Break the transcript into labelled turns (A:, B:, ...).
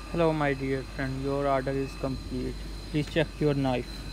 A: Hello, my dear friend. Your order is complete. Please check your knife.